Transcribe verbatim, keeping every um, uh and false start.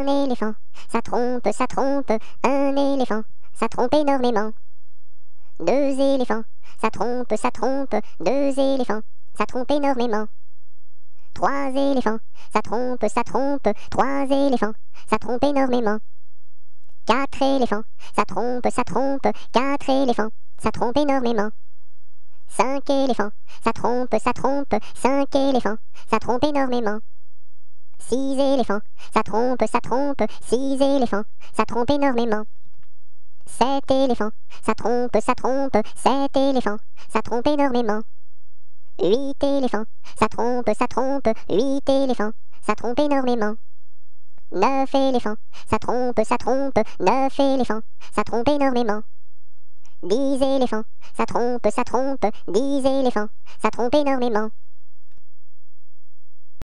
Un éléphant, ça trompe, ça trompe. Un éléphant, ça trompe énormément. Deux éléphants, ça trompe, ça trompe. Deux éléphants, ça trompe énormément. Trois éléphants, ça trompe, ça trompe. Trois éléphants, ça trompe énormément. Quatre éléphants, ça trompe, ça trompe. Quatre éléphants, ça trompe énormément. Cinq éléphants, ça trompe, ça trompe. Cinq éléphants, ça trompe énormément. Six éléphants, ça trompe, ça trompe. Six éléphants, ça trompe énormément. Sept éléphants, ça trompe, ça trompe. Sept éléphants, ça trompe énormément. Huit éléphants, ça trompe, ça trompe. Huit éléphants, ça trompe énormément. Neuf éléphants, ça trompe, ça trompe. Neuf éléphants, ça trompe énormément. Dix éléphants, ça trompe, ça trompe. Dix éléphants, ça trompe énormément.